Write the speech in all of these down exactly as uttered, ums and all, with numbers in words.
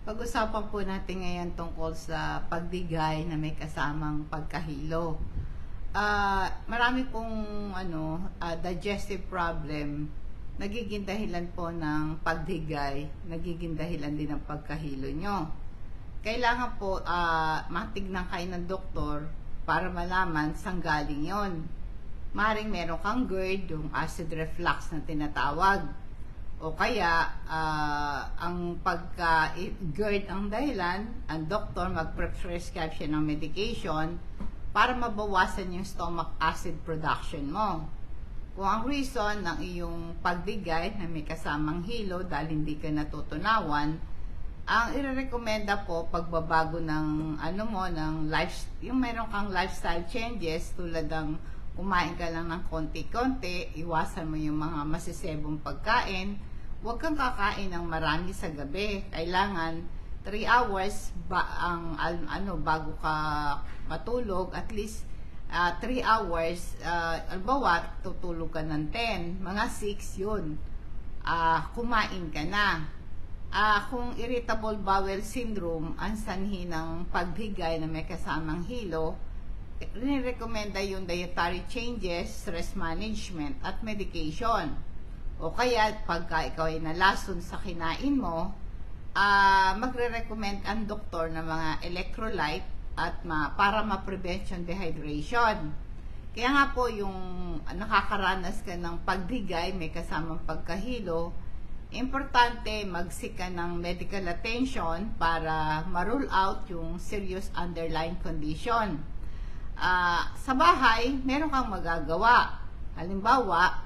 Pag-usapan po natin ngayon tungkol sa pagdigay na may kasamang pagkahilo. Ah, marami pong ano, ah, digestive problem nagiging dahilan po ng pagdigay, nagiging dahilan din ng pagkahilo nyo. Kailangan po ah, matignan kayo ng doktor para malaman saan galing yon. Maring meron kang GERD, yung acid reflux na tinatawag. O kaya, uh, ang pagka-GERD ang dahilan, ang doktor mag-prescribe siya ng medication para mabawasan yung stomach acid production mo. Kung ang reason ng iyong pagdigay na may kasamang hilo dahil hindi ka natutunawan, ang irerekomenda po pagbabago ng ano mo, ng life, yung meron kang lifestyle changes tulad ng kumain ka lang ng konti-konti, iwasan mo yung mga masisebong pagkain. Huwag kang kakain ng marami sa gabi. Kailangan three hours ba ang ano bago ka matulog, at least uh, three hours. Uh, albawa, tutulog ka ng ten, mga six yun. Uh, kumain ka na. Uh, kung irritable bowel syndrome ang sanhi ng pagbigay na may kasamang hilo, nirekomenda yung dietary changes, stress management, at medication. O kaya, pagka ikaw ay nalason sa kinain mo, uh, magre-recommend ang doktor ng mga electrolyte at ma para ma-prevent yung dehydration. Kaya nga po, yung nakakaranas ka ng pagdigay, may kasamang pagkahilo, importante magsika ng medical attention para ma-rule out yung serious underlying condition. Uh, sa bahay, meron kang magagawa. Halimbawa,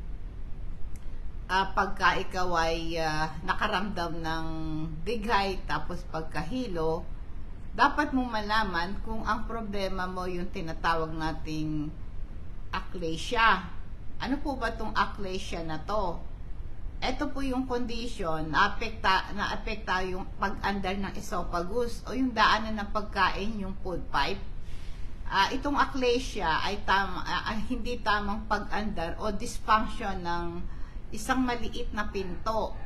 uh, pagka ikaw ay uh, nakaramdam ng digay tapos pagkahilo, dapat mo malaman kung ang problema mo yung tinatawag nating achalasia. Ano po ba itong achalasia na to? Ito po yung condition na apekta, na apekta yung pag-andar ng esophagus o yung daanan ng pagkain, yung food pipe. Uh, itong achalasia ay tama, uh, hindi tamang pag-andar o dysfunction ng isang maliit na pinto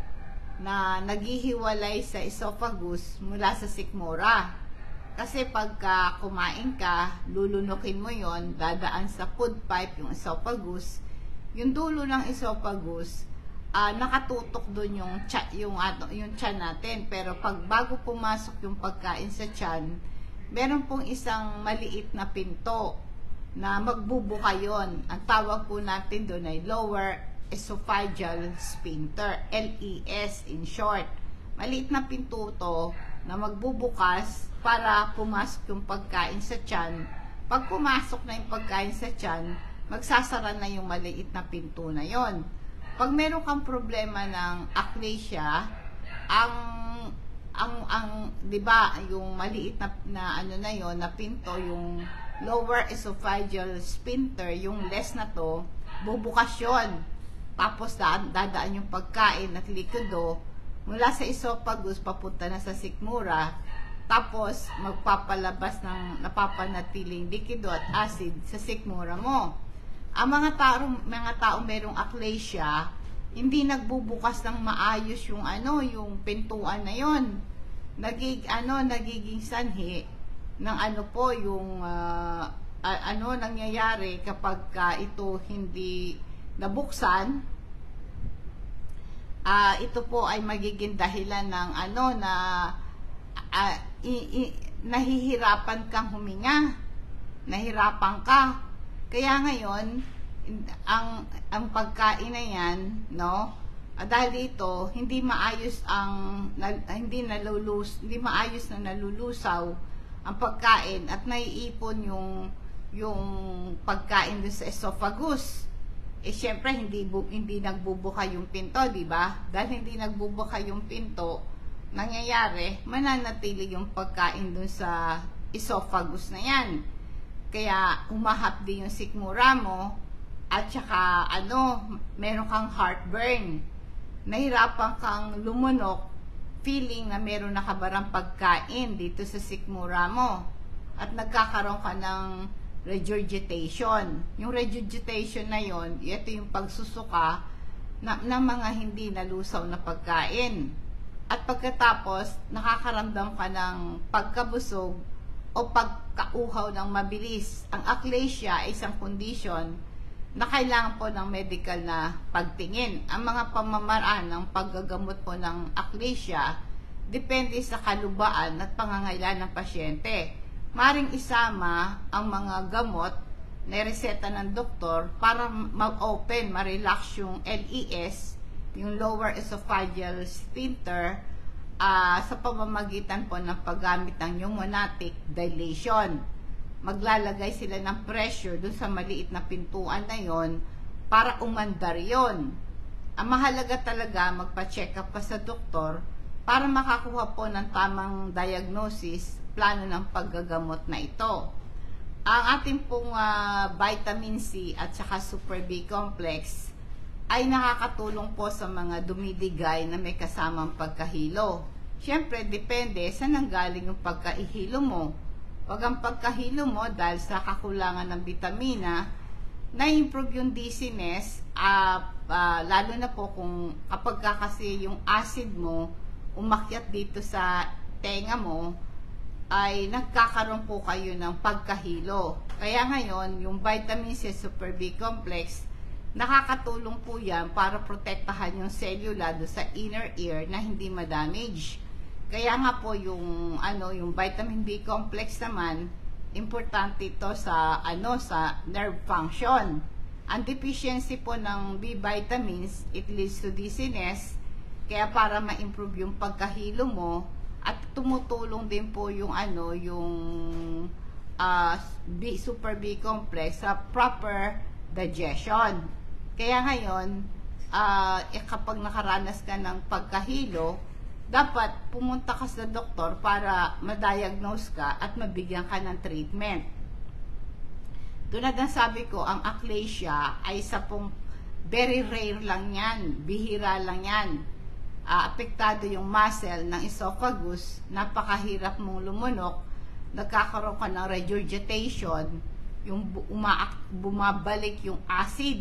na naghihiwalay sa esophagus mula sa sikmura. Kasi pagka kumain ka, lulunukin mo yon, dadaan sa food pipe yung esophagus. Yung dulo ng esophagus, uh, nakatutok doon yung, yung, yung tiyan natin. Pero pag bago pumasok yung pagkain sa tiyan, meron pong isang maliit na pinto na magbubuka yon. Ang tawag po natin doon ay lower esophageal sphincter, L E S in short. Maliit na pinto to na magbubukas para pumasok yung pagkain sa tiyan. Pag pumasok na yung pagkain sa tiyan, magsasara na yung maliit na pinto na yon. Pag meron kang problema ng achalasia, ang ang ang 'di ba yung maliit na, na ano na yon na pinto, yung lower esophageal sphincter, yung less na to, bubukas yon. Tapos daan, dadaan yung pagkain at likido mula sa esophagus papunta na sa sikmura. Tapos magpapalabas ng napapanatiling likido at acid sa sikmura mo. Ang mga tao mga tao merong achalasia, hindi nagbubukas ng maayos yung ano, yung pintuan na yon. Nagig ano nagiging sanhi ng ano po yung uh, uh, ano nangyayari kapag uh, ito hindi nabuksan. Uh, ito po ay magiging dahilan ng ano na uh, i, i, nahihirapan kang huminga, nahirapan ka. Kaya ngayon ang ang pagkain na yan, no, uh, dahil dito hindi maayos ang na, hindi nalulus hindi maayos na nalulusaw ang pagkain at naiipon yung yung pagkain sa esophagus. Eh syempre hindi bu, hindi nagbubuka yung pinto, di ba? Dahil hindi nagbubuka yung pinto, nangyayari mananatili yung pagkain dun sa esophagus na yan. Kaya humahapdi yung sikmura mo. At saka, ano, meron kang heartburn. Nahirapan kang lumunok, feeling na meron nakabarang pagkain dito sa sikmura mo. At nagkakaroon ka ng regurgitation. Yung regurgitation na yon, ito yung pagsusuka na, ng mga hindi nalusaw na pagkain. at pagkatapos nakakaramdam ka ng pagkabusog o pagkauhaw ng mabilis. Ang achalasia ay isang condition na kailangan po ng medical na pagtingin. Ang mga pamamaraan ng paggagamot po ng achalasia depende sa kalubaan at pangangailangan ng pasyente. Maring isama ang mga gamot na reseta ng doktor para ma-open, ma-relax yung L E S, yung lower esophageal sphincter, uh, sa pamamagitan po ng paggamit ng pneumonatic dilation. Maglalagay sila ng pressure dun sa maliit na pintuan na yon para umandar yon. Ang mahalaga talaga, magpa-check up ka sa doktor para makakuha po ng tamang diagnosis, plano ng paggagamot na ito. Ang ating pong uh, vitamin C at saka Super B complex ay nakakatulong po sa mga dumidigay na may kasamang pagkahilo. Siyempre, depende sa nanggaling yung pagkaihilo mo. Pag ang pagkahilo mo dahil sa kakulangan ng vitamina, na-improve yung dizziness, uh, uh, lalo na po kung kapag ka kasi yung acid mo umakyat dito sa tenga mo, ay nagkakaroon po kayo ng pagkahilo. Kaya ngayon, yung vitamin C Super B complex, nakakatulong po yan para protektahan yung cellula do sa inner ear na hindi ma-damage. Kaya nga po yung ano, yung vitamin B complex naman, importante ito sa ano sa nerve function. Ang deficiency po ng B vitamins, it leads to dizziness. Kaya para ma-improve yung pagkahilo mo, at tumutulong din po yung ano, yung uh, B, Super B complex sa proper digestion. Kaya ngayon, uh, eh, kapag nakaranas ka ng pagkahilo, dapat pumunta ka sa doktor para ma-diagnose ka at mabigyan ka ng treatment. Tulad ng sabi ko, ang achalasia ay sa pong very rare lang yan, bihira lang yan. Uh, apektado yung muscle ng esophagus, napakahirap mong lumunok, nagkakaroon ka ng regurgitation, yung umaak, bumabalik yung acid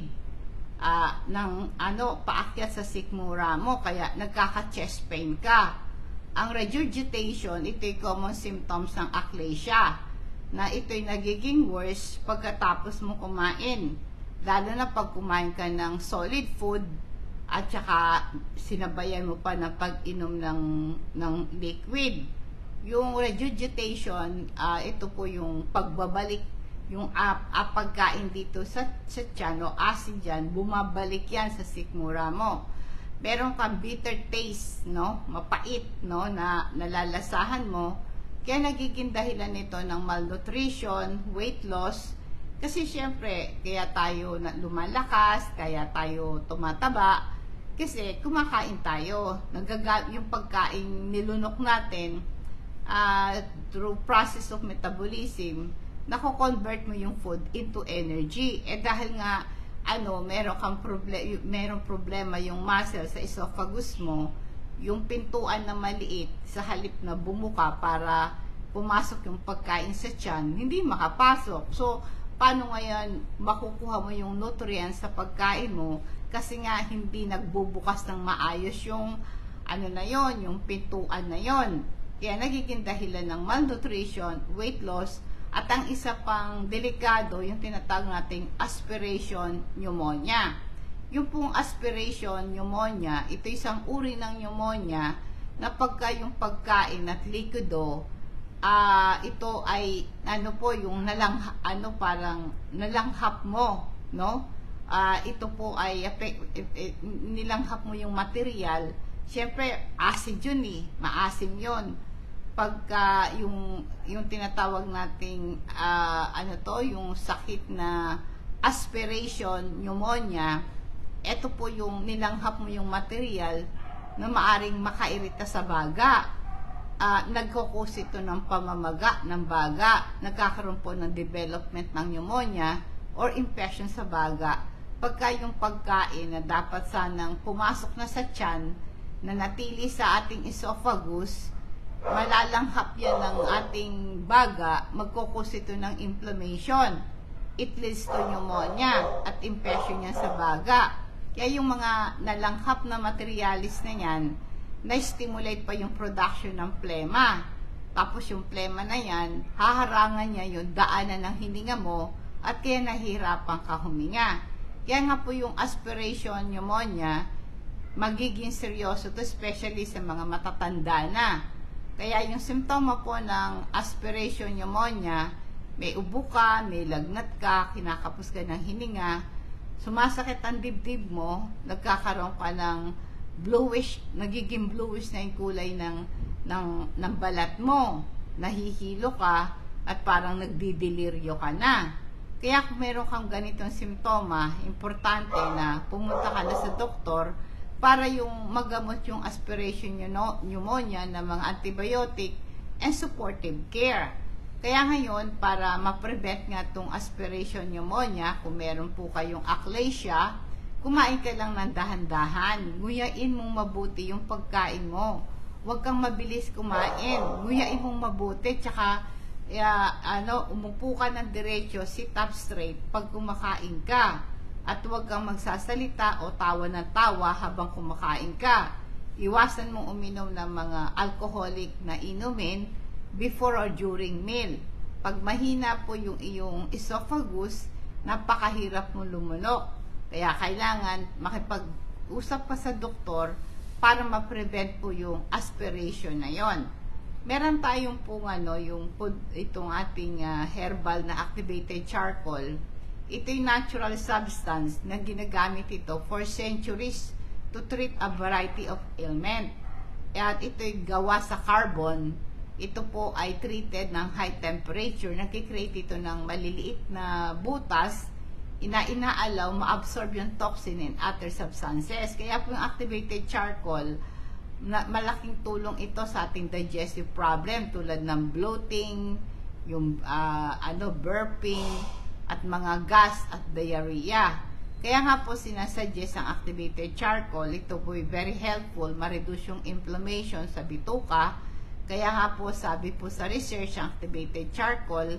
uh, ng ano, paakyat sa sikmura mo, kaya nagkaka-chest pain ka. Ang regurgitation, ito'y common symptoms ng achalasia, na ito'y nagiging worse pagkatapos mo kumain, lalo na pag kumain ka ng solid food, at saka sinabayan mo pa ng pag-inom ng, ng liquid. Yung regurgitation, uh, ito po yung pagbabalik, yung uh, uh, pagkain dito sa, sa tiyan o acid dyan, bumabalik yan sa sikmura mo. Meron kang bitter taste, no? Mapait, no? Na nalalasahan mo. Kaya nagiging dahilan nito ng malnutrition, weight loss, kasi syempre, kaya tayo lumalakas, kaya tayo tumataba, kasi kumakain tayo. Nagaga yung pagkain nilunok natin uh, through process of metabolism, nako-convert mo yung food into energy. Eh dahil nga ano, meron kang problem, meron problema yung muscle sa esophagus mo, yung pintuan na maliit sa halip na bumuka para pumasok yung pagkain sa tiyan, hindi makapasok. So paano ngayon makukuha mo yung nutrients sa pagkain mo? Kasi nga hindi nagbubukas ng maayos yung ano na yon, yung pintuan na yon. Kaya nagiging dahilan ng malnutrition, weight loss, at ang isa pang delikado, yung tinatawag nating aspiration pneumonia. Yung pong aspiration pneumonia, ito isang uri ng pneumonia na pagka yung pagkain at liquido, uh, ito ay ano po yung nalang ano parang nalanghap mo, no? Uh, ito po ay nilanghap mo yung material. Siyempre acid yun eh, maasim yun. Pagka yung yung tinatawag nating uh, ano to, yung sakit na aspiration pneumonia, ito po yung nilanghap mo yung material na maaring makairita sa baga. Uh, nagkukos ito ng pamamaga ng baga, nagkakaroon po ng development ng pneumonia or infection sa baga. Pagka yung pagkain na dapat sanang pumasok na sa tiyan, na natili sa ating esophagus, malalanghap yan ng ating baga, magkukos ito ng inflammation. It leads to pneumonia at infection yan sa baga. Kaya yung mga nalanghap na materialis na yan, na-stimulate pa yung production ng plema. Tapos yung plema na yan, haharangan niya yung daanan ng hininga mo at kaya nahihirapan ka huminga. Kaya nga po yung aspiration pneumonia, magiging seryoso to, especially sa mga matatanda na. Kaya yung simptoma po ng aspiration pneumonia, may ubo ka, may lagnat ka, kinakapos ka ng hininga, sumasakit ang dibdib mo, nagkakaroon ka ng bluish, nagiging bluish na yung kulay ng, ng, ng balat mo, nahihilo ka, at parang nagdidelirio ka na. Kaya kung meron kang ganitong simptoma, importante na pumunta ka na sa doktor para yung magamot yung aspiration pneumonia ng mga antibiotic and supportive care. Kaya ngayon, para ma-prevent nga itong aspiration pneumonia, kung meron po kayong achalasia, kumain ka lang ng dahan-dahan. Nguyain mong mabuti yung pagkain mo. Huwag kang mabilis kumain. Nguyain mong mabuti, tsaka uh, ano, umupo ka ng diretso, sit up straight pag kumakain ka. At huwag kang magsasalita o tawa ng tawa habang kumakain ka. Iwasan mong uminom ng mga alcoholic na inumin before or during meal. Pag mahina po yung iyong esophagus, napakahirap mong lumunok. Kaya kailangan makipag-usap pa sa doktor para ma-prevent po yung aspiration na yon. Meron tayong po ano, yung itong ating uh, herbal na activated charcoal. Ito yung natural substance na ginagamit ito for centuries to treat a variety of ailment. At ito yung gawa sa carbon. Ito po ay treated ng high temperature. Nagkikreate ito ng maliliit na butas, ina-inaalaw ma-absorb yung toxin and other substances. Kaya po yung activated charcoal, na, malaking tulong ito sa ating digestive problem tulad ng bloating, yung uh, ano, burping, at mga gas at diarrhea. Kaya nga po sinasuggest ang activated charcoal. Ito po ay very helpful, ma-reduce yung inflammation sa bituka. Kaya nga po sabi po sa research, ang activated charcoal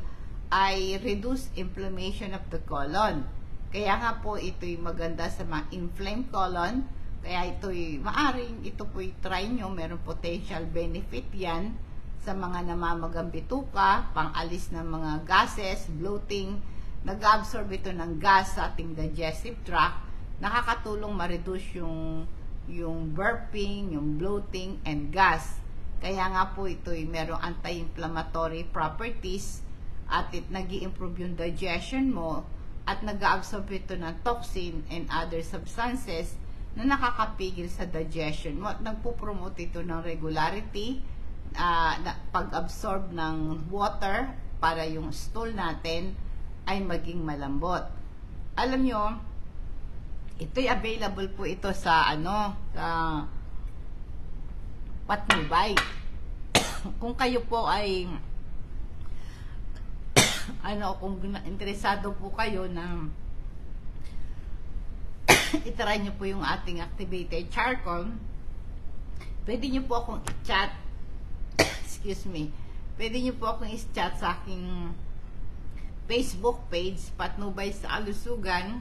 ay reduce inflammation of the colon. Kaya nga po ito'y maganda sa mga inflamed colon. Kaya ito'y maaring, ito po'y try nyo, meron potential benefit yan sa mga namamagang bituka, pang-alis ng mga gases, bloating. Nag-absorb ito ng gas sa ating digestive tract. Nakakatulong ma-reduce yung, yung burping, yung bloating, and gas. Kaya nga po ito'y merong anti-inflammatory properties at it nag-i-improve yung digestion mo at nag-absorb ito ng toxin and other substances na nakakapigil sa digestion mo. Nagpo-promote ito ng regularity, uh, pag-absorb ng water para yung stool natin ay maging malambot. Alam nyo, ito'y available po ito sa ano, sa Patnubay. Kung kayo po ay ano, kung interesado po kayo na itry nyo po yung ating activated charcoal, pwede nyo po akong i-chat excuse me, pwede nyo po akong i-chat sa aking Facebook page, Patnubay sa Alusugan.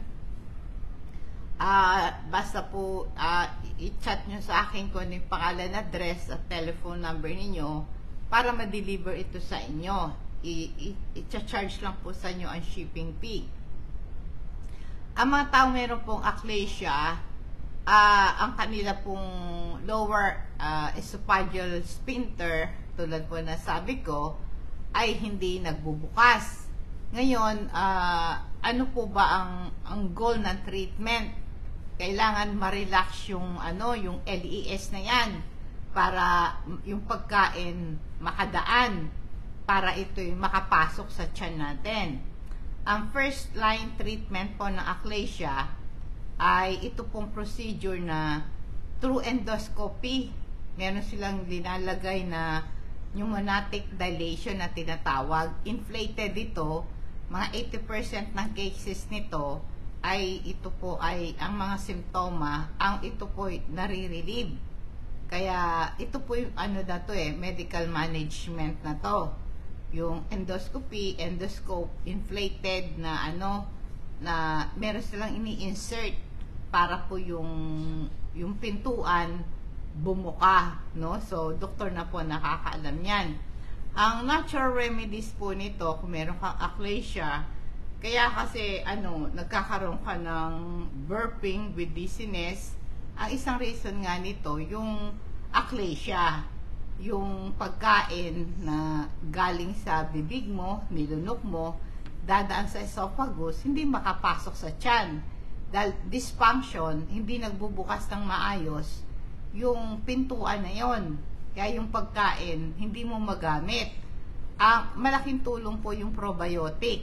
Uh, basta po uh, i-chat nyo sa akin kung ano yung pangalan, address at telephone number ninyo para ma-deliver ito sa inyo. I-charge lang po sa inyo ang shipping fee. Ang mga tao meron pong achalasia, uh, ang kanila pong lower uh, esophageal sphincter, tulad po na sabi ko, ay hindi nagbubukas. Ngayon, uh, ano po ba ang, ang goal ng treatment? Kailangan ma-relax yung, ano, yung L E S na yan para yung pagkain makadaan, para ito'y makapasok sa tiyan natin. Ang first line treatment po ng achalasia ay ito pong procedure na through endoscopy. Meron silang linalagay na pneumonatic dilation na tinatawag. Inflated ito. Mga eighty percent ng cases nito ay ito po ay ang mga simptoma, ang ito po ay nare-relieve. Kaya ito po yung ano na to eh, medical management na to. Yung endoscopy, endoscope, inflated na ano, na meron silang ini-insert para po yung yung pintuan bumuka, no? So, doktor na po nakakaalam yan. Ang natural remedies po nito, kung meron kang achalasia, kaya kasi, ano, nagkakaroon ka ng burping with dizziness, ang isang reason nga nito, yung achalasia, yung pagkain na galing sa bibig mo, nilunok mo, dadaan sa esophagus, hindi makapasok sa tiyan. Dahil dysfunction, hindi nagbubukas ng maayos, yung pintuan na yon. Kaya yung pagkain, hindi mo magamit. Ang malaking tulong po yung probiotic.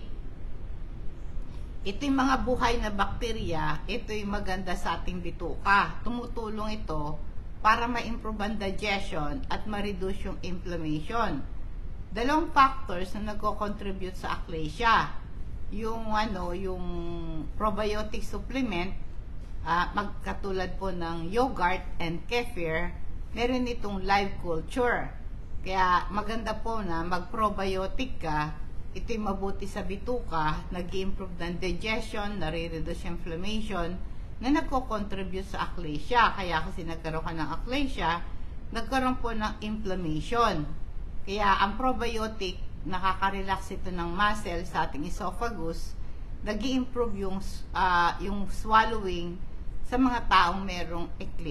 Ito yung mga buhay na bakterya, ito yung maganda sa ating bituka. Tumutulong ito para ma-improve ang digestion at ma-reduce yung inflammation. Dalawang factors na nagko-contribute sa achalasia. Yung ano, yung probiotic supplement, uh, magkatulad po ng yogurt and kefir, meron itong live culture. Kaya maganda po na mag-probiotic ka, ito'y mabuti sa bituka, nag-improve ng digestion, nare-reduce inflammation, na nagko-contribute sa achalasia. Kaya kasi nagkaroon ka ng achalasia, nagkaroon po ng inflammation. Kaya ang probiotic, nakaka-relax ito ng muscle sa ating esophagus, nag-i-improve yung, uh, yung swallowing sa mga taong merong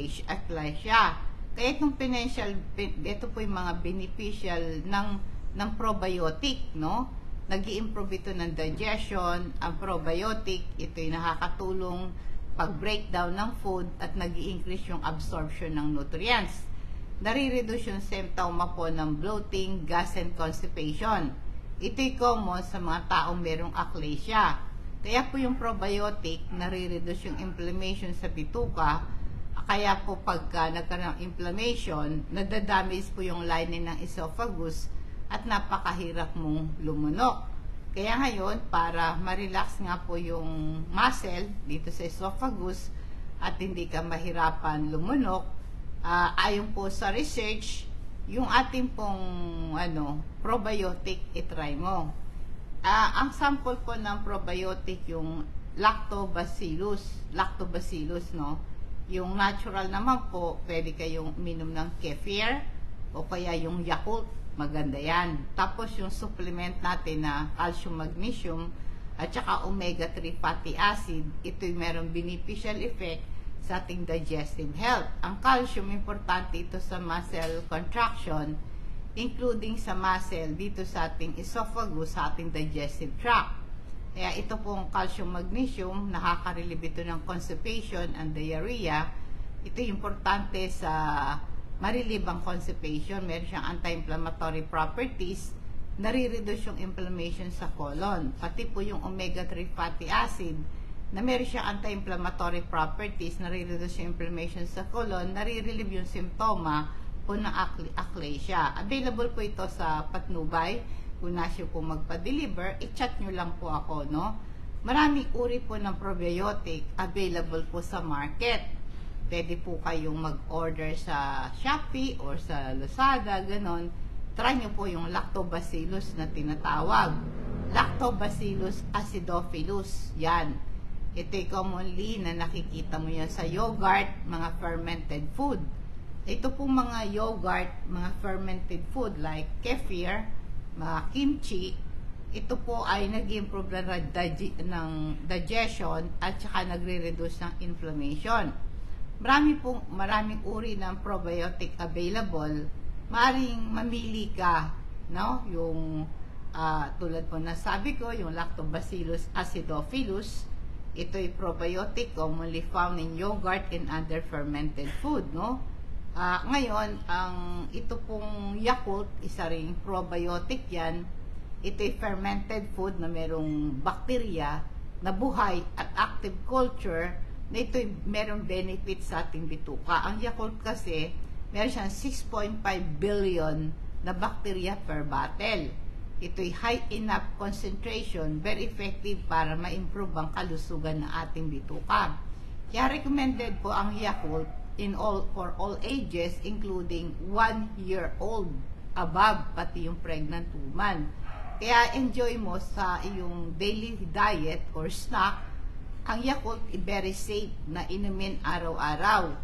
achalasia. Kaya itong potential, ito po yung mga beneficial ng, ng probiotic, no? Nag-i-improve ito ng digestion. Ang probiotic, ito yung nakakatulong pag-breakdown ng food at nag-i-increase yung absorption ng nutrients. Nare-reduce yung symptoma po ng bloating, gas, and constipation. Ito'y common sa mga taong merong achalasia. Kaya po yung probiotic, nare-reduce yung inflammation sa bituka. Kaya po pagka nagkaroon ng inflammation, nadadamage po yung lining ng esophagus at napakahirap mong lumunok. Kaya ngayon, para ma-relax nga po yung muscle dito sa esophagus at hindi ka mahirapan lumunok, uh, ayon po sa research, yung ating pong ano, probiotic, itry mo. Uh, ang sample po ng probiotic, yung lactobacillus, lactobacillus, no? Yung natural naman po, pwede kayong minom ng kefir o kaya yung Yakult, maganda yan. Tapos yung supplement natin na calcium, magnesium at saka omega three fatty acid, ito'y merong beneficial effect sa ating digestive health. Ang calcium, importante ito sa muscle contraction, including sa muscle dito sa ating esophagus, sa ating digestive tract. Kaya ito pong calcium magnesium, nakaka-relieve ito ng constipation and diarrhea. Ito importante sa ma-relieve ang constipation. Meron siyang anti-inflammatory properties, nare-reduce yung inflammation sa colon. Pati po yung omega three fatty acid, na meron siyang anti-inflammatory properties, nare-reduce yung inflammation sa colon, nare-relieve yung simptoma po ng achalasia. Available po ito sa Patnubay. Kung nasa po magpa-deliver, i-chat nyo lang po ako, no? Maraming uri po ng probiotic available po sa market. Pwede po kayong mag-order sa Shopee or sa Lazada, ganon. Try nyo po yung lactobacillus na tinatawag. Lactobacillus acidophilus, yan. Ito'y commonly na nakikita mo yan sa yogurt, mga fermented food. Ito po mga yogurt, mga fermented food like kefir, mga kimchi, ito po ay nag-improve na dig ng digestion at saka nagre-reduce ng inflammation. Marami pong, maraming uri ng probiotic available. Maaring mamili ka, no? Yung uh, tulad po na sabi ko, yung Lactobacillus acidophilus, ito'y probiotic commonly found in yogurt and other fermented food, no? Uh, ngayon, ang ito pong Yakult, isa ring probiotic yan. Ito'y fermented food na merong bakterya na buhay at active culture na ito'y merong benefit sa ating bituka. Ang Yakult kasi, meron siyang six point five billion na bakterya per bottle. Ito'y high enough concentration, very effective para ma-improve ang kalusugan ng ating bituka. Kaya recommended po ang Yakult in all for all ages, including one year old above, pati yung pregnant woman. Kaya enjoy mo sa iyong daily diet or snack ang Yakult, very safe na inumin araw-araw.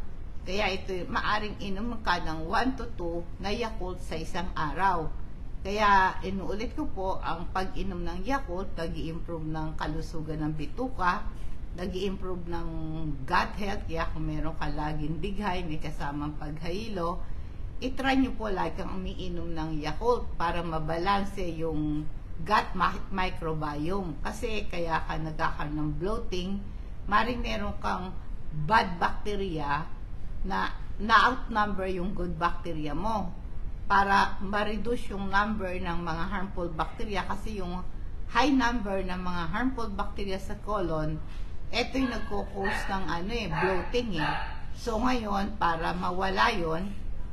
Kaya ito, maaring inom ka ng one to two na Yakult sa isang araw. Kaya inuulit ko po, ang pag-inom ng Yakult, nag-i-improve ng kalusugan ng bituka, nag-i-improve ng gut health, kaya kung meron ka laging dighay, may kasamang paghahilo, itry nyo po lagi kang umiinom ng Yakult para mabalanse yung gut microbiome. Kasi kaya ka nagkakaroon ng bloating, maring meron kang bad bacteria na na-outnumber yung good bacteria mo para ma-reduce yung number ng mga harmful bacteria, kasi yung high number ng mga harmful bacteria sa colon, ito yung nagko-cause ng ano eh, bloating eh. So ngayon, para mawala yon,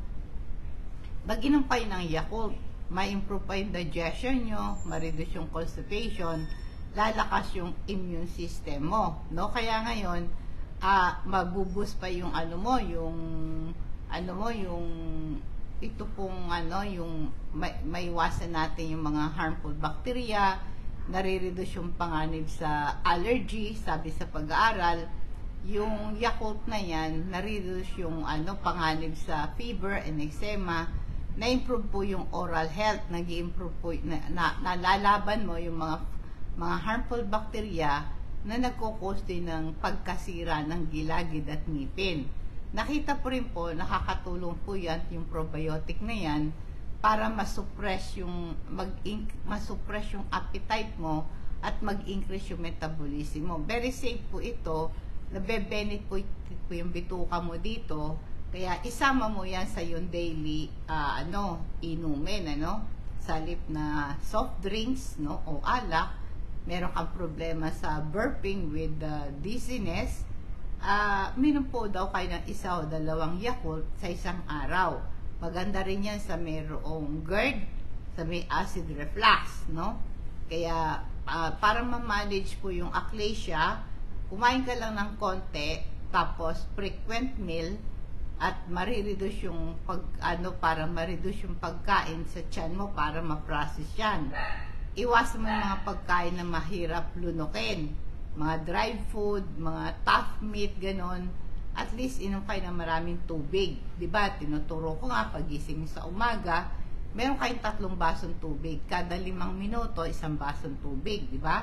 mag-inom kayo ng Yakult, ma-improve pa yung digestion nyo, ma-reduce yung constipation, lalakas yung immune system mo, no? Kaya ngayon, ah, mabuboost pa yung ano mo, yung ano mo, yung ito pong ano, yung may, maiwasan natin yung mga harmful bacteria, nare-reduce yung panganib sa allergy, sabi sa pag-aaral, yung Yakult na yan, nare-reduce yung ano, panganib sa fever and eczema, na-improve po yung oral health, nag-i-improve po, na, na, nalalaban mo yung mga mga harmful bacteria na nagkukos din ng pagkasira ng gilagid at ngipin. Nakita po rin po, nakakatulong po yan, yung probiotic na yan, para masuppress yung, mag masuppress yung appetite mo at mag-increase yung metabolism mo. Very safe po ito, nabe-benefit po, po yung bituka mo dito, kaya isama mo yan sa yung daily uh, ano, inumin, ano, sa halip na soft drinks, no, o alak, meron kang problema sa burping with uh, dizziness, uh, minom po daw kayo ng isa o dalawang Yakult sa isang araw. Maganda rin yan sa mayroong GERD, sa may acid reflux, no? Kaya uh, para ma-manage po yung achalasia, kumain ka lang ng konti, tapos frequent meal, at marireduce yung pag, ano, para ma-reduce yung pagkain sa tiyan mo para ma-process yan. Iwasan mo yung mga pagkain na mahirap lunukin, mga dry food, mga tough meat, ganon. At least inom kayo ng maraming tubig, diba? Tinuturo ko nga, pagising sa umaga, meron kayong tatlong basong tubig, kada limang minuto isang basong tubig, diba?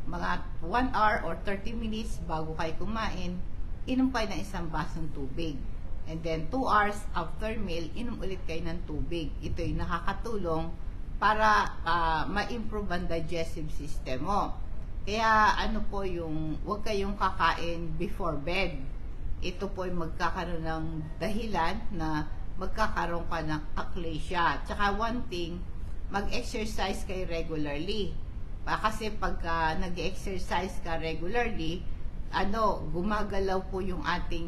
Mga one hour or thirty minutes bago kayo kumain, inom kayo ng isang basong tubig. And then two hours after meal, inom ulit kayo ng tubig. Ito yung nakakatulong para uh, ma-improve ang digestive system mo. Kaya ano po yung, huwag kayong kakain before bed. Ito po yung magkakaroon ng dahilan na magkakaroon ka ng achalasia. Tsaka one thing, mag-exercise kayo regularly. Kasi pagka nag-exercise ka regularly, ano, gumagalaw po yung ating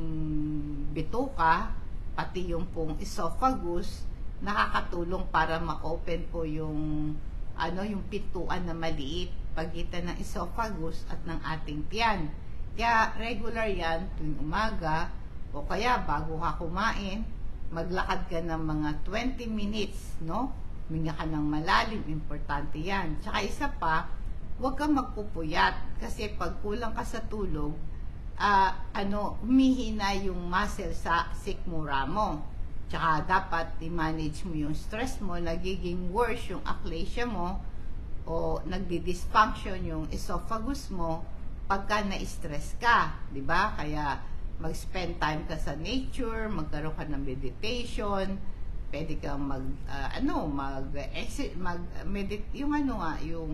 bituka, pati yung pong esophagus, nakakatulong para ma-open po yung ano, yung pintuan na maliit pagitan ng esophagus at ng ating tiyan. Kaya regular yan tuwing umaga o kaya bago ka kumain, maglakad ka ng mga twenty minutes, no? Huminga ka ng malalim, importante yan. Tsaka isa pa, huwag kang magpupuyat kasi pag kulang ka sa tulog, uh, ano, humihina yung muscle sa sikmura mo. Tsaka dapat i-manage mo yung stress mo, nagiging worse yung achalasia mo o nagdi-dysfunction yung esophagus mo pagka na-stress ka, di ba? Kaya mag-spend time ka sa nature, magkaroon ka ng meditation, pwede kang mag uh, ano, mag mag medit yung ano nga, yung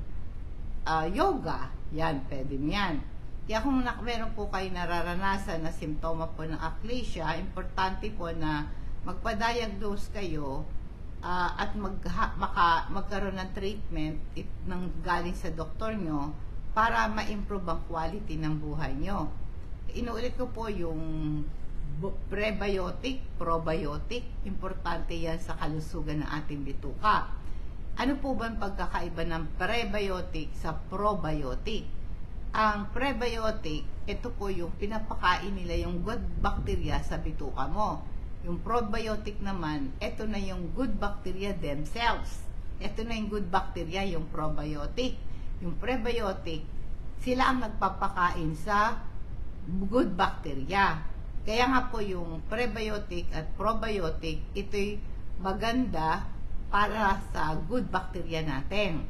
uh, yoga, yan, pwede yan. Kaya kung meron po kayo nararanasan na simptoma po ng achalasia, importante po na magpa-diagnose kayo uh, at mag, ha, maka, magkaroon ng treatment it, ng galing sa doktor nyo para ma-improve ang quality ng buhay nyo. Inuulit ko po yung prebiotic, probiotic, importante yan sa kalusugan ng ating bituka. Ano po ba ang pagkakaiba ng prebiotic sa probiotic? Ang prebiotic, ito po yung pinapakain nila yung good bacteria sa bituka mo. Yung probiotic naman, ito na yung good bacteria themselves. Ito na yung good bacteria, yung probiotic. Yung prebiotic, sila ang nagpapakain sa good bacteria. Kaya nga po yung prebiotic at probiotic, ito'y maganda para sa good bacteria natin.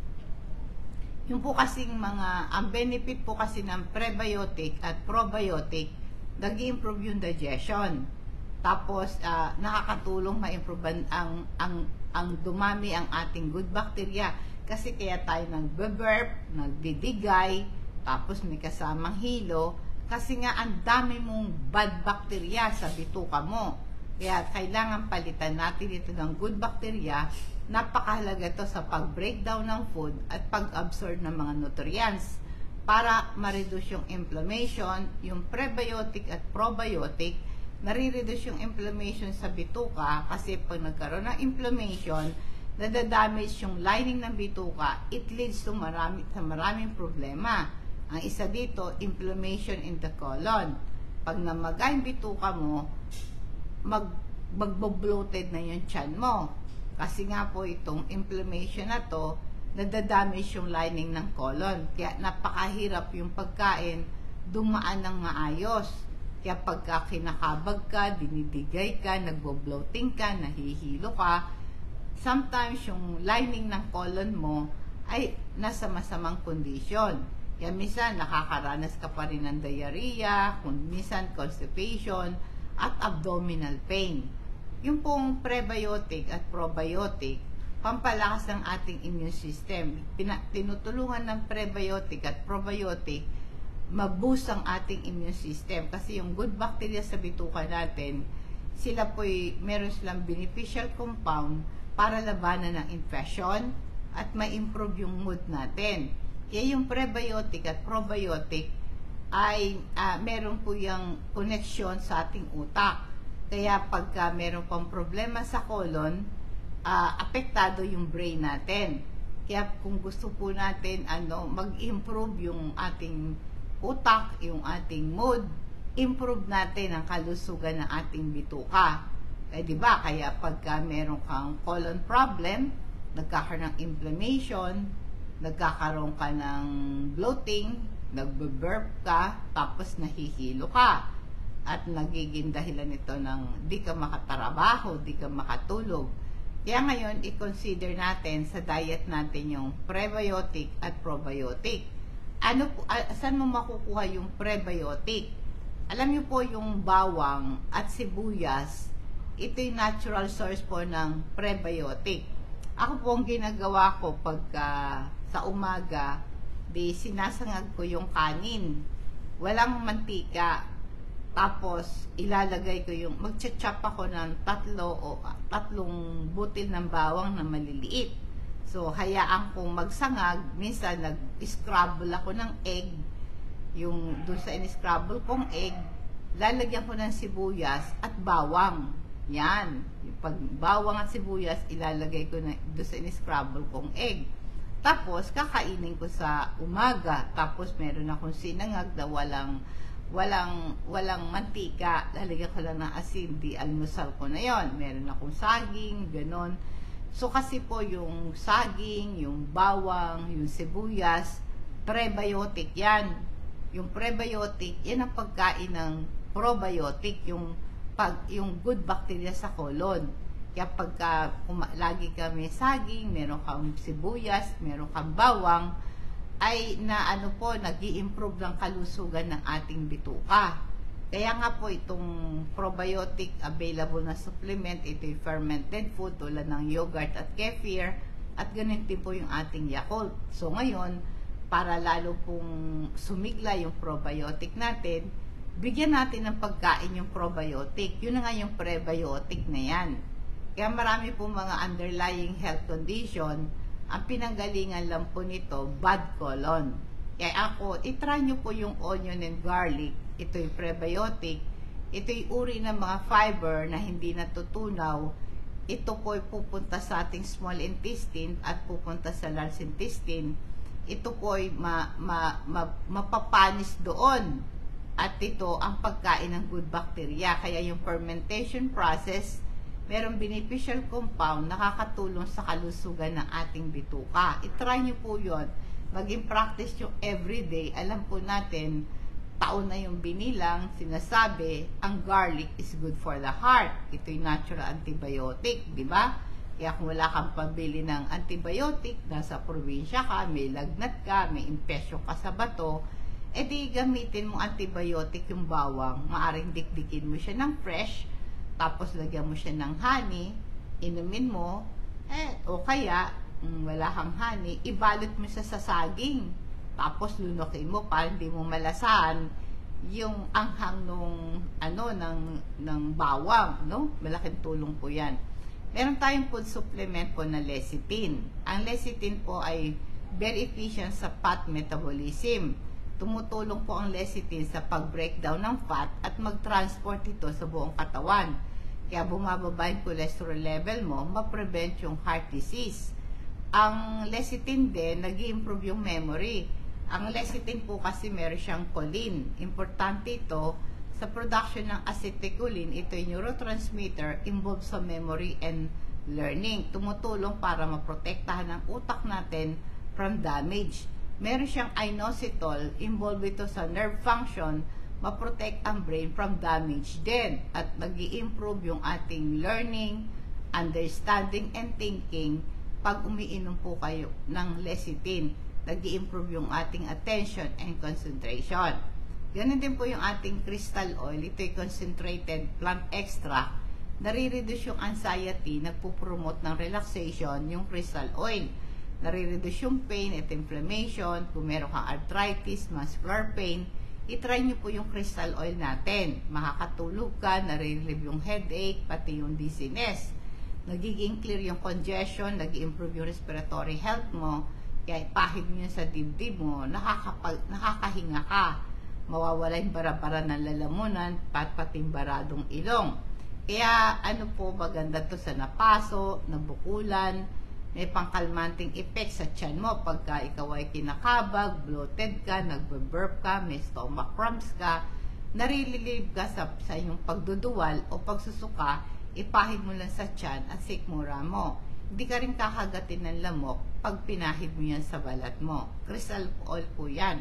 Yung po kasing mga, ang benefit po kasi ng prebiotic at probiotic, nag-i-improve yung digestion. Tapos, uh, nakakatulong ma-improve ang, ang, ang dumami ang ating good bacteria. Kasi kaya tayo nagbe-burp, nagdidigay, tapos may kasamang hilo. Kasi nga, ang dami mong bad bacteria sa bituka mo. Kaya, kailangan palitan natin ito ng good bacteria. Napakahalaga ito sa pag-breakdown ng food at pag-absorb ng mga nutrients para ma-reduce yung inflammation. Yung prebiotic at probiotic, nare-reduce yung inflammation sa bituka kasi pag nagkaroon ng inflammation, nadadamage yung lining ng bituka, it leads to marami, sa maraming problema. Ang isa dito, inflammation in the colon. Pag namaga yung bituka mo, mag, magbo-bloated na yung tiyan mo. Kasi nga po itong inflammation na to, nadadamage yung lining ng colon. Kaya napakahirap yung pagkain dumaan ng maayos. Kaya pagka kinakabag ka, dinidigay ka, nagbo-bloating ka, nahihilo ka, sometimes yung lining ng colon mo ay nasa masamang kondisyon. Kaya minsan nakakaranas ka pa rin ng diarrhea, minsan constipation, at abdominal pain. Yung pong prebiotic at probiotic, pampalakas ng ating immune system. Pina, tinutulungan ng prebiotic at probiotic maboost ang ating immune system. Kasi yung good bacteria sa bituka natin, sila po'y meron silang beneficial compound para labanan ng infection at ma-improve yung mood natin. Kaya yung prebiotic at probiotic ay uh, meron po yung connection sa ating utak. Kaya pagka meron pang problema sa colon, uh, apektado yung brain natin. Kaya kung gusto po natin ano, mag-improve yung ating utak, yung ating mood, improve natin ang kalusugan ng ating bituka. Eh, di ba? Kaya pagka meron kang colon problem, nagkakaroon ng inflammation, nagkakaroon ka ng bloating, nagbe-burp ka, tapos nahihilo ka. At nagiging dahilan nito ng di ka makatrabaho, di ka makatulog. Kaya ngayon, i-consider natin sa diet natin yung prebiotic at probiotic. Ano po, saan mo makukuha yung prebiotic? Alam niyo po yung bawang at sibuyas, ito yung natural source po ng prebiotic. Ako po ang ginagawa ko pagka sa umaga, di sinasangag ko yung kanin. Walang mantika. Tapos, ilalagay ko yung, mag-chop ako ng tatlo o uh, tatlong butil ng bawang na maliliit. So, hayaan kong magsangag. Minsan, nag-scrabble ako ng egg. Yung doon sa in-scrabble kong egg, lalagyan ko ng sibuyas at bawang. Yan. Yung pag bawang at sibuyas, ilalagay ko na doon sa in-scrabble kong egg. Tapos, kakainin ko sa umaga. Tapos, meron akong sinangag na walang walang walang mantika, lalagyan ko lang ng asin, di almusal ko na yon. Meron akong saging, ganon. So kasi po yung saging, yung bawang, yung sibuyas, prebiotic yan. Yung prebiotic, yan ang pagkain ng probiotic, yung pag yung good bacteria sa colon. Kaya pagka uma, lagi kami saging, meron kang sibuyas, meron kang bawang, ay na ano po, nag-i-improve ng kalusugan ng ating bituka. Kaya nga po itong probiotic available na supplement, ito yung fermented food tulad ng yogurt at kefir, at ganun din po yung ating Yakult. So ngayon, para lalo pong sumigla yung probiotic natin, bigyan natin ng pagkain yung probiotic. Yun na nga yung prebiotic na yan. Kaya marami pong mga underlying health condition, ang pinanggalingan lang po nito, bad colon. Kaya ako, itry nyo po yung onion and garlic. Ito yung prebiotic. Ito yung uri ng mga fiber na hindi natutunaw. Ito po ay pupunta sa ating small intestine at pupunta sa large intestine. Ito po ay ma, ma, ma, mapapanis doon. At ito ang pagkain ng good bacteria. Kaya yung fermentation process, merong beneficial compound nakakatulong sa kalusugan ng ating bituka. I-try nyo po yun. Maging practice nyo everyday. Alam po natin, taon na yung binilang, sinasabi, ang garlic is good for the heart. Ito'y natural antibiotic, di ba? Kaya kung wala kang pabili ng antibiotic, nasa probinsya ka, may lagnat ka, may impesyon ka sa bato, edi gamitin mo antibiotic yung bawang. Maaring dikdikin mo siya ng fresh, tapos lagyan mo siya ng honey, inumin mo, eh, o kaya, mm, wala kang honey, ibalot mo siya sa saging. Tapos lunukin mo para hindi mo malasahan yung anghang nung ano ng ng bawang, no? Malaking tulong po 'yan. Meron tayong food supplement po na lecithin. Ang lecithin po ay very efficient sa fat metabolism. Tumutulong po ang lecithin sa pag-breakdown ng fat at mag-transport ito sa buong katawan. Kaya bumababa yung cholesterol level mo, ma-prevent yung heart disease. Ang lecithin din, nag-i-improve yung memory. Ang lecithin po kasi meron siyang choline. Importante ito sa production ng acetylcholine. Ito yung neurotransmitter involved sa memory and learning. Tumutulong para maprotektahan ang utak natin from damage. Meron siyang inositol, involved ito sa nerve function, maprotect ang brain from damage din. At nag-i-improve yung ating learning, understanding, and thinking pag umiinom po kayo ng lecithin. Nag-i-improve yung ating attention and concentration. Ganun din po yung ating crystal oil. Ito'y concentrated plant extract. Nare-reduce yung anxiety, nagpo-promote ng relaxation yung crystal oil. Nare-reduce yung pain at inflammation. Kung meron kang arthritis, muscular pain, itry nyo po yung crystal oil natin. Makakatulog ka, nare-relieve yung headache, pati yung dizziness. Nagiging clear yung congestion, nag-i-improve yung respiratory health mo. Kaya ipahid mo yun sa dibdib mo, nakakapag, nakakahinga ka. Mawawala yung bara-bara ng lalamunan, pat pati baradong ilong. Kaya ano po, maganda to sa napaso, nabukulan, may pangkalmanting effect sa tiyan mo pagka ikaw ay kinakabag, bloated ka, nagbe-burp ka, may stomach cramps ka, narirelieve ka sa, sa iyong pagduduwal o pagsusuka, ipahid mo lang sa tiyan at sikmura mo. Hindi ka rin kakagatin ng lamok pag pinahid mo yan sa balat mo. Crystal oil po yan.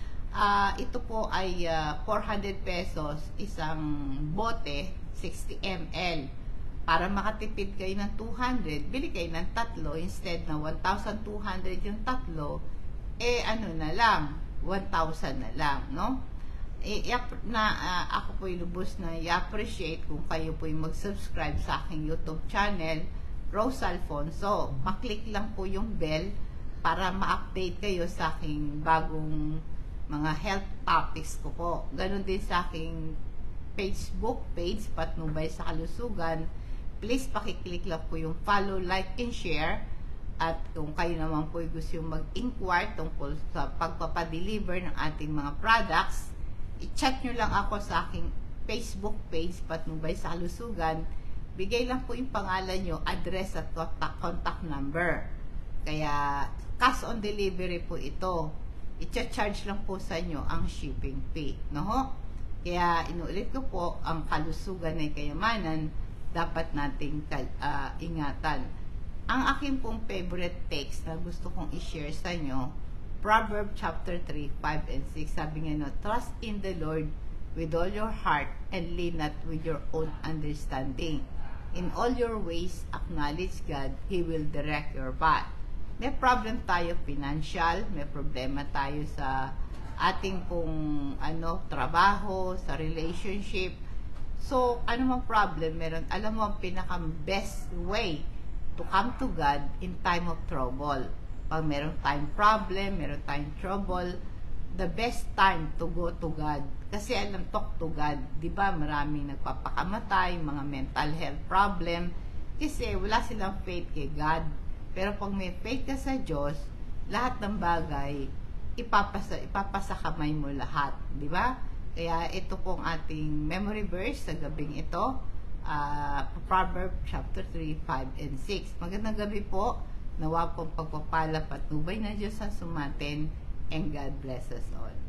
Uh, ito po ay uh, four hundred pesos, isang bote, sixty milliliters. Para makatipid kayo ng two hundred, bili kayo ng tatlo, instead na one thousand two hundred yung tatlo, eh ano na lang, one thousand na lang, no? Eh, na, uh, ako po'y lubos na i-appreciate kung kayo po'y mag-subscribe sa aking YouTube channel, Rose Alfonso. Maklik lang po yung bell para ma-update kayo sa aking bagong mga health topics ko po. Ganon din sa aking Facebook page, Patnubay sa Kalusugan. Please pakiclick lang po yung follow, like, and share. At kung kayo naman po gusto yung mag-inquire tungkol sa pagpapadeliver ng ating mga products, i-chat nyo lang ako sa aking Facebook page, Patnubay sa Kalusugan. Bigay lang po yung pangalan nyo, address at contact, contact number. Kaya, cash on delivery po ito. I-charge lang po sa inyo ang shipping fee. No? Kaya, inuulit ko po, ang kalusugan ay kayamanan, dapat nating uh, ingatan. Ang aking pong favorite text na gusto kong i-share sa inyo, Proverbs chapter three, five, and six. Sabi nga, no, trust in the Lord with all your heart and lean not with your own understanding. In all your ways, acknowledge God, He will direct your path. May problem tayo financial, may problema tayo sa ating pong ano, trabaho, sa relationship. So, ano mang problem meron, alam mo ang pinaka-best way to come to God in time of trouble. Pag meron tayong problem, meron tayong trouble, the best time to go to God. Kasi alam, talk to God. Diba, maraming nagpapakamatay, mga mental health problem. Kasi wala silang faith kay God. Pero pag may faith ka sa Diyos, lahat ng bagay, ipapasa, ipapasa kamay mo lahat. Diba? Kaya ito pong ating memory verse sa gabing ito. Uh, Proverbs chapter three, five, and six. Magandang gabi po. Nawa pong pagpapala patnubay na Diyos sa sumatin. And God bless us all.